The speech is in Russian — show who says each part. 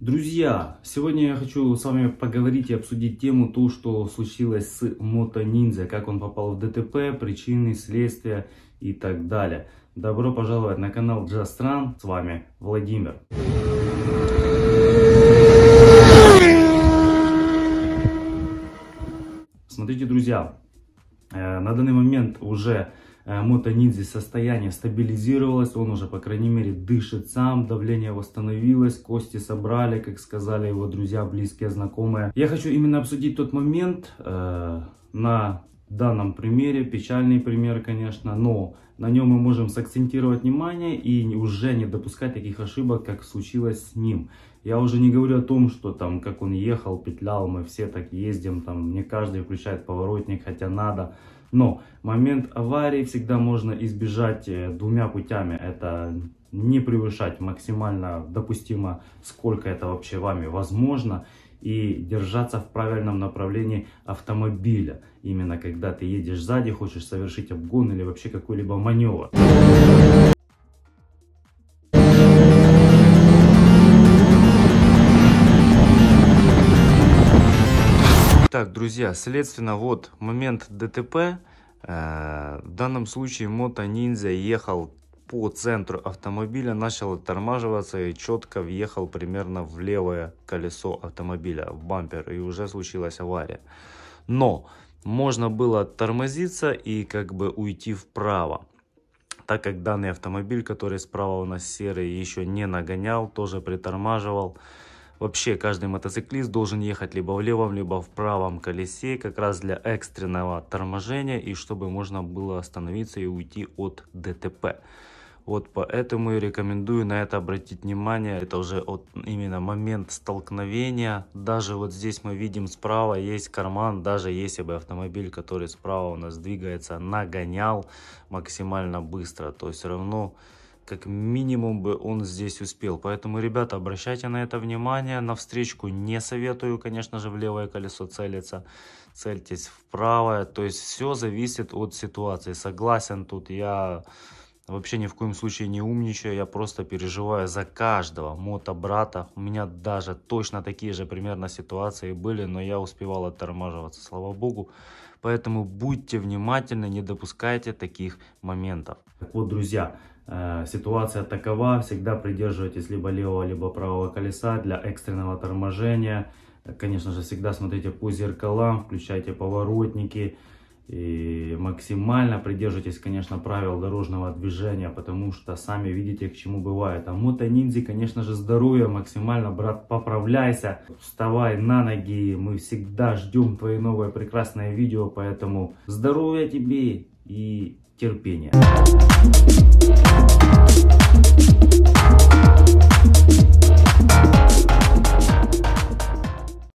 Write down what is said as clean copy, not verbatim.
Speaker 1: Друзья, сегодня я хочу с вами поговорить и обсудить тему, то, что случилось с Moto Ninja, как он попал в ДТП, причины, следствия и так далее. Добро пожаловать на канал Just Run, с вами Владимир. Смотрите, друзья, на данный момент уже Moto Ninja состояние стабилизировалось, он уже, по крайней мере, дышит сам, давление восстановилось, кости собрали, как сказали его друзья, близкие, знакомые. Я хочу именно обсудить тот момент на данном примере, печальный пример, конечно, но на нем мы можем сакцентировать внимание и уже не допускать таких ошибок, как случилось с ним. Я уже не говорю о том, что там, как он ехал, петлял, мы все так ездим, там не каждый включает поворотник, хотя надо. Но момент аварии всегда можно избежать двумя путями. Это не превышать максимально допустимо, сколько это вообще вами возможно, и держаться в правильном направлении автомобиля. Именно когда ты едешь сзади, хочешь совершить обгон или вообще какой-либо маневр. Так, друзья, следственно, вот момент ДТП. В данном случае Moto Ninja ехал по центру автомобиля, начал оттормаживаться и четко въехал примерно в левое колесо автомобиля, в бампер, и уже случилась авария. Но можно было тормозиться и как бы уйти вправо, так как данный автомобиль, который справа у нас серый, еще не нагонял, тоже притормаживал. Вообще каждый мотоциклист должен ехать либо в левом, либо в правом колесе, как раз для экстренного торможения, и чтобы можно было остановиться и уйти от ДТП. Вот поэтому и рекомендую на это обратить внимание. Это уже именно момент столкновения. Даже вот здесь мы видим справа есть карман. Даже если бы автомобиль, который справа у нас двигается, нагонял максимально быстро, то все равно как минимум бы он здесь успел. Поэтому, ребята, обращайте на это внимание. На встречку не советую, конечно же, в левое колесо целиться. Цельтесь в правое. То есть все зависит от ситуации. Согласен, тут я вообще ни в коем случае не умничаю. Я просто переживаю за каждого мотобрата. У меня даже точно такие же примерно ситуации были, но я успевал оттормаживаться, слава богу. Поэтому будьте внимательны, не допускайте таких моментов. Так вот, друзья, ситуация такова, всегда придерживайтесь либо левого, либо правого колеса для экстренного торможения. Конечно же, всегда смотрите по зеркалам, включайте поворотники и максимально придерживайтесь, конечно, правил дорожного движения, потому что сами видите, к чему бывает. А Moto Ninja, конечно же, здоровье максимально, брат, поправляйся, вставай на ноги, мы всегда ждем твои новые прекрасные видео, поэтому здоровья тебе и терпения.